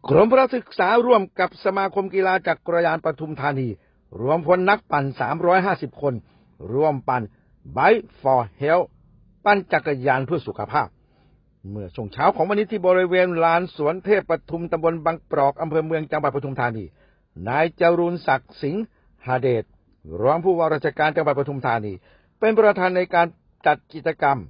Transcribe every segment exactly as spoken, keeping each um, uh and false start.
กรมพละศึกษาร่วมกับสมาคมกีฬาจักรยานปทุมธานีรวมพลนักปั่นสามร้อยห้าสิบคนร่วมปั่น Bike for Health ปั่นจักรยานเพื่อสุขภาพเมื่อช่วงเช้าของวันนี้ที่บริเวณลานสวนเทพปทุมตำบลบางปรอกอำเภอเมืองจังหวัดปทุมธานีนายจรูนศักดิ์สิงหเดชรองผู้ว่าราชการจังหวัดปทุมธานีเป็นประธานในการจัดกิจกรรม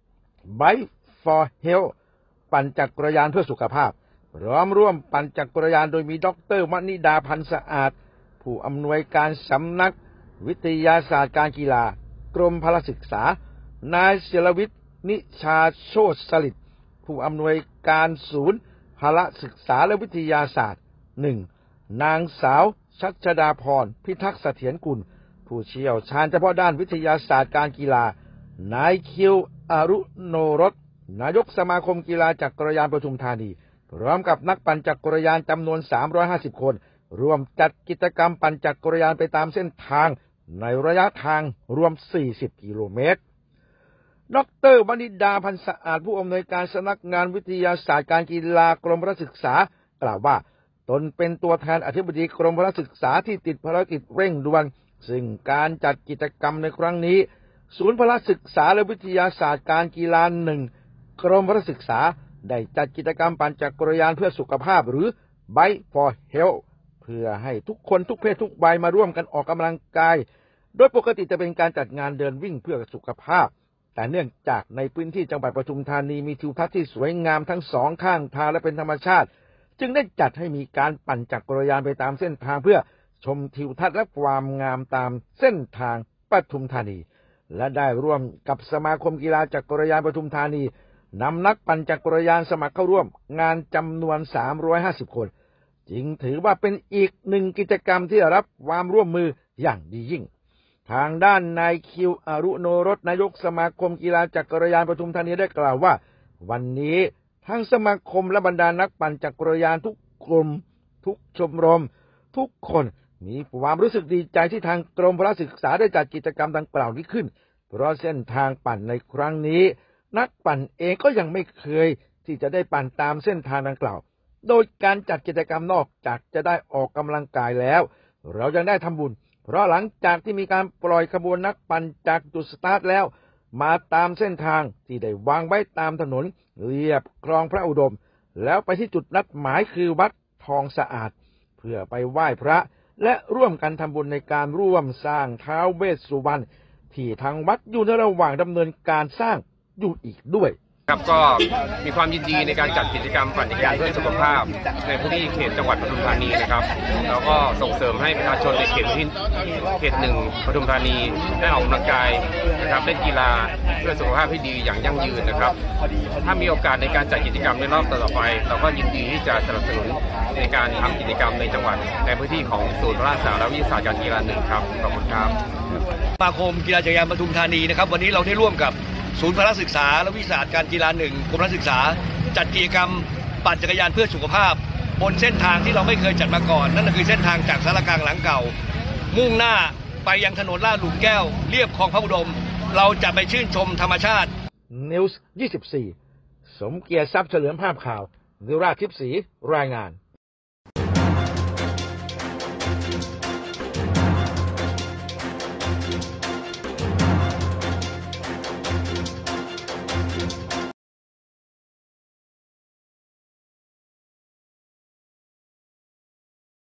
Bike for Health ปั่นจักรยานเพื่อสุขภาพพร้อมร่วมปั่นจักรยานโดยมีดร.มณิดาพันธ์สะอาดผู้อำนวยการสำนักวิทยาศาสตร์การกีฬากรมพละศึกษานายศิลวิทย์นิชาโชติสลิดผู้อำนวยการศูนย์พละศึกษาและวิทยาศาสตร์ หนึ่ง นางสาวชัชดาพรพิทักษ์เสถียรกุลผู้เชี่ยวชาญเฉพาะด้านวิทยาศาสตร์การกีฬานายคิวอรุโนรสนายกสมาคมกีฬาจักรยานปทุมธานีพร้อมกับนักปั่นจักรยานจำนวนสามร้อยห้าสิบคนร่วมจัดกิจกรรมปั่นจักรยานไปตามเส้นทางในระยะทางรวมสี่สิบกิโลเมตรดร.มณิดาพันธ์สะอาดผู้อำนวยการสำนักงานวิทยาศาสตร์การกีฬากรมพละศึกษากล่าวว่าตนเป็นตัวแทนอธิบดีกรมพละศึกษาที่ติดภารกิจเร่งด่วนซึ่งการจัดกิจกรรมในครั้งนี้ศูนย์พละศึกษาและวิทยาศาสตร์การกีฬาหนึ่งกรมพละศึกษาได้จัดกิจกรรมปั่นจักรยานเพื่อสุขภาพหรือ Bike for Health เพื่อให้ทุกคนทุกเพศทุกวัยมาร่วมกันออกกำลังกายโดยปกติจะเป็นการจัดงานเดินวิ่งเพื่อสุขภาพแต่เนื่องจากในพื้นที่จังหวัดปทุมธานีมีทิวทัศน์ที่สวยงามทั้งสองข้างทางและเป็นธรรมชาติจึงได้จัดให้มีการปั่นจักรยานไปตามเส้นทางเพื่อชมทิวทัศน์และความงามตามเส้นทางปทุมธานีและได้ร่วมกับสมาคมกีฬาจักรยานปทุมธานีนำนักปั่นจักรยานสมัครเข้าร่วมงานจำนวนสามร้อยห้าสิบคนจึงถือว่าเป็นอีกหนึ่งกิจกรรมที่ได้รับความร่วมมืออย่างดียิ่งทางด้านนายคิวอรุโนรสนายกสมาคมกีฬาจักรยานปทุมธานีได้กล่าวว่าวันนี้ทั้งสมาคมและบรรดานักปั่นจักรยานทุกกลุ่มทุกชมรมทุกคนมีความรู้สึกดีใจที่ทางกรมพละศึกษาได้จัดกิจกรรมดังกล่าวนี้ขึ้นเพราะเส้นทางปั่นในครั้งนี้นักปั่นเองก็ยังไม่เคยที่จะได้ปั่นตามเส้นทางดังกล่าวโดยการจัดกิจกรรมนอกจากจะได้ออกกำลังกายแล้วเรายังได้ทำบุญเพราะหลังจากที่มีการปล่อยขบวนนักปั่นจากจุดสตาร์ทแล้วมาตามเส้นทางที่ได้วางไว้ตามถนนเรียบคลองพระอุดมแล้วไปที่จุดนัดหมายคือวัดทองสะอาดเพื่อไปไหว้พระและร่วมกันทำบุญในการร่วมสร้างท้าวเวสสุวรรณที่ทางวัดอยู่ในระหว่างดำเนินการสร้างอยู่อีกด้วยครับก็มีความยินดีในการจัดกิจกรรมปั่นจักรยานเพื่อสุขภาพในพื้นที่เขตจังหวัดปทุมธานีนะครับแล้วก็ส่งเสริมให้ประชาชนในเขตที่เขตหนึ่งปทุมธานีได้ออกกำลังกายนะครับเล่นกีฬาเพื่อสุขภาพที่ดีอย่างยั่งยืนนะครับถ้ามีโอกาสในการจัดกิจกรรมในรอบต่อไปเราก็ยินดีที่จะสนับสนุนในการทำกิจกรรมในจังหวัดในพื้นที่ของศูนย์พละศึกษาและวิทยาศาสตร์การกีฬาหนึ่งครับขอบคุณครับสมาคมกีฬาจักรยานปทุมธานีนะครับวันนี้เราได้ร่วมกับศูนย์พละศึกษาและวิทยาศาสตร์การกีฬาหนึ่งกรมพละศึกษาจัดกิจกรรมปั่นจักรยานเพื่อสุขภาพบนเส้นทางที่เราไม่เคยจัดมาก่อนนั่นก็คือเส้นทางจากสารกลางหลังเก่ามุ่งหน้าไปยังถนนลาดหลุมแก้วเลียบคลองพระอุดมเราจะไปชื่นชมธรรมชาตินิวส์ยี่สิบสี่สมเกียรติทรัพย์เฉลิมภาพข่าววิราชทิพย์ศรีรายงาน